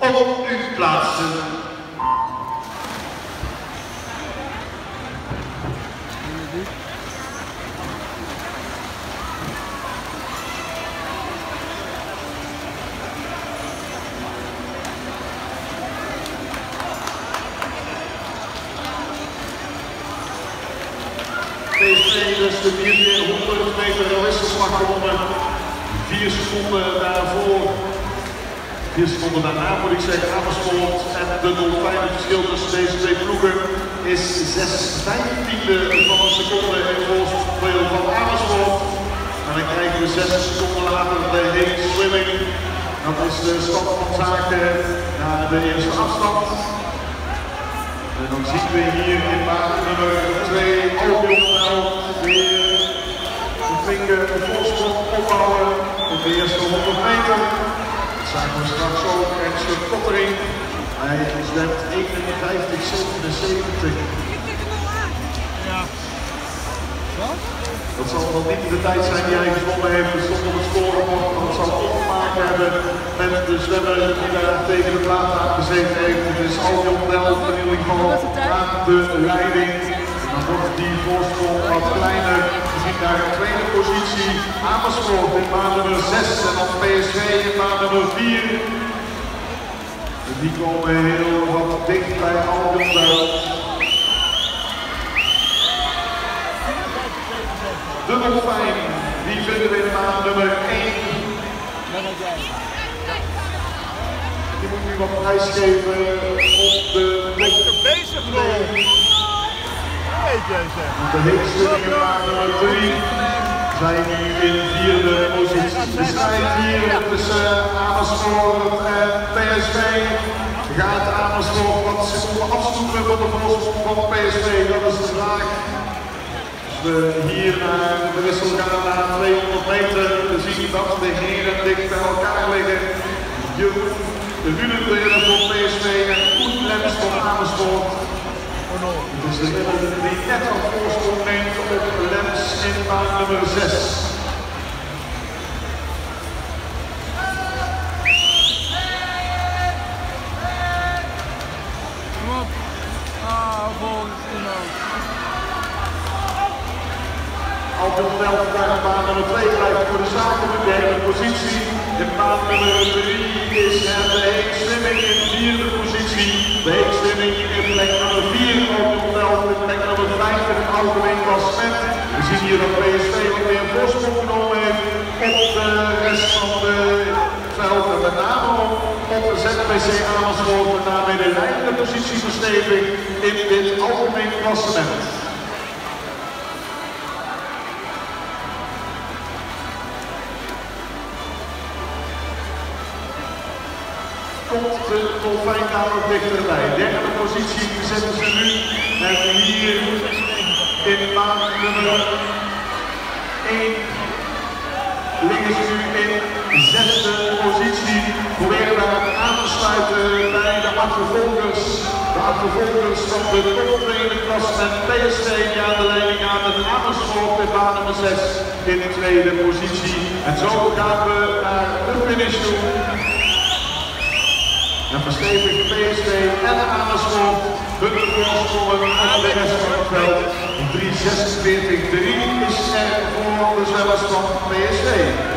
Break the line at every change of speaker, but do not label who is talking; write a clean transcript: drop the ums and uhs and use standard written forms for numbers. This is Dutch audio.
op uw plaatsen. PSV dus de 400 meter wisselslag gewonnen. 4 seconden daarvoor. 4 seconden daarna moet ik zeggen, Amersfoort en de Dolfijn. Het verschil tussen deze twee ploegen is 6/15 van een seconde in het voordeel van Amersfoort. En dan krijgen we 6 seconden later de heat swimming. Dat is de stand van zaken naar de eerste afstand. En dan zien we hier in baan nummer 2 Albion weer een flinke voorsprong opbouwen op de eerste 100 meter. Dat zagen we straks ook, Ernst Kottering. Hij zwemt 51,77.
Ja. Wat?
Dat zal wel niet de tijd zijn die hij gezwommen heeft, dus stond op het scorebord. Dat zal ook te maken hebben met de zwemmer die daar tegen de plaat aan gezeten heeft. Dus Albion Delft in ieder geval aan de leiding. Dan wordt die voorsprong wat kleiner. We zien daar een tweede positie. Amersfoort in baan nummer 6 en dan PSV in baan nummer 4. Die komen heel wat dicht bij Albion Delft. De Dolfijn, die vinden we in baan nummer 1. Die moet nu wat prijs geven op de top.
Bezig nog!
De heerswinning in baan nummer 3 zijn nu in 4e positie. De strijd hier tussen Amersfoort en PSV. Gaat Amersfoort wat seconden afstoeten van de voorsprong van PSV? Dat is de vraag. We hier naar de wissel gaan naar 200 meter. We zien dat de heren dicht bij elkaar liggen. Jeroen de Runenbriller voor PSV en Koen Lems voor Amersfoort. Het is de winnaar die net al voorsprong neemt op Lems in baan nummer 6.
Kom op. Volgens
Albion Delft daar in baan nummer 2 blijft voor de zaken de derde positie. In baan nummer 3 is er de heat swimming in 4e positie. De heat swimming in plek nummer 4, Albion Delft in plek nummer 5 in het algemeen klassement. We zien hier dat PSV ook weer een voorsprong genomen heeft op de rest van de veld. En met name op de ZBC Amersfoort, met name in de leidende positieversteving in dit algemeen klassement. Komt de Dolfijn daar nog dichterbij. Derde positie zetten ze nu. En hier in baan nummer 1 liggen ze nu in 6e positie. Proberen daar aan te sluiten bij de achtervolgers. De achtervolgers van de top 2e klassement PSV die aan de leiding aan met Amersfoort in baan nummer 6 in de 2e positie. En zo gaan we naar de finish toe. En verstevigt PSV en Amersfoort hun voorsprongen aan de rest van het veld. 3:46:3 is er voor de zwemmers van PSV.